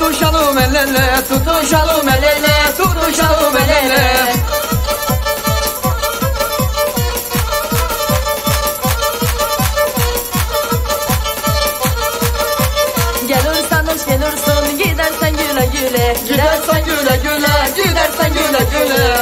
Tutuşalım el ele, tutuşalım el ele, tutuşalım el ele. Gelirsen hoş gelirsin, gidersen güle güle. Gidersen güle güle, gidersen güle güle.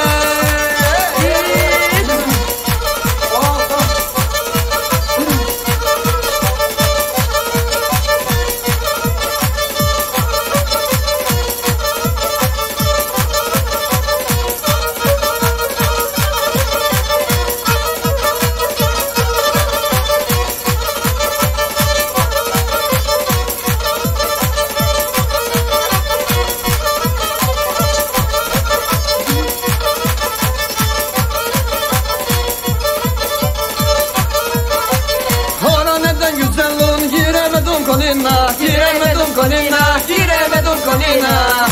Kolina, giremedim kolina, giremedim kolina.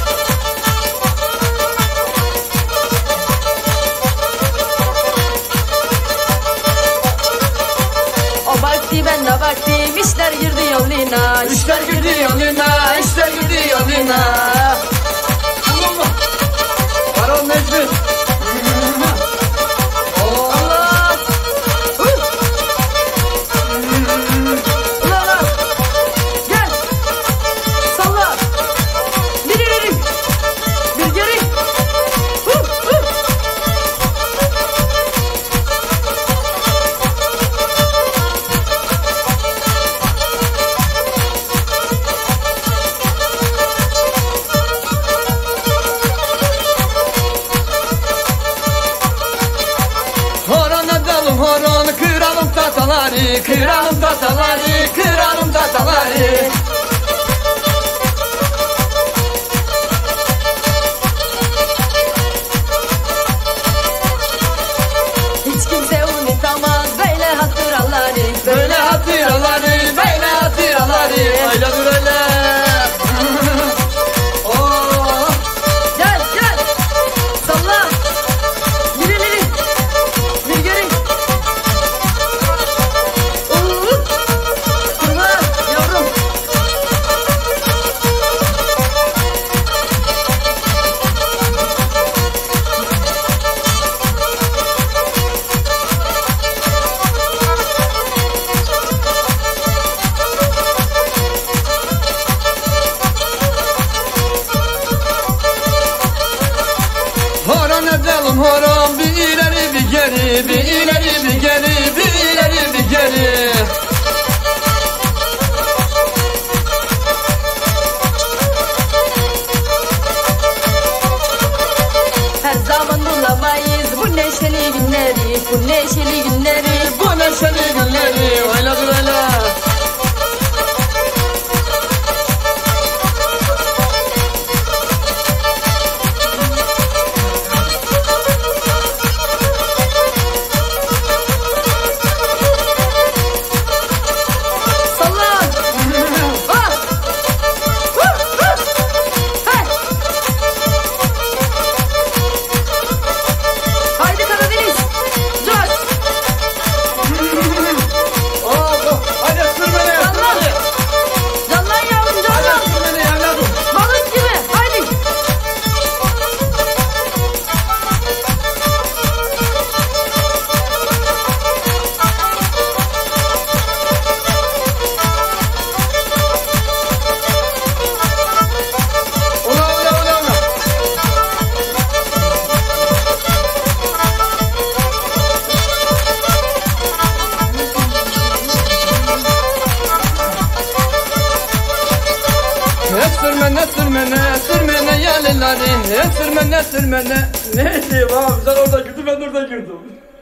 O baktı ben de baktım, işler girdi yoluna. İşler girdi yoluna, işler girdi yoluna. Allah! Varol Necmi! Horon kıralım tahtaları, kıralım tahtaları, kıralım tahtaları. Hiç kimse unutamaz böyle hatıraları, böyle hatıraları, böyle hatıraları. Öyle dur öyle. Gel gel, salla. Bir ileri, bir geri. Horon edelim horon, bir ileri bir geri, bir ileri bir geri, bir ileri bir geri. Her zaman bulamayız bu neşeli günleri, bu neşeli günleri, bu neşeli günleri. Öyle dur öyle. Sürmene yalilleri, sürmene. Ne diyeyim abi, sen orada girdin, ben orada girdim.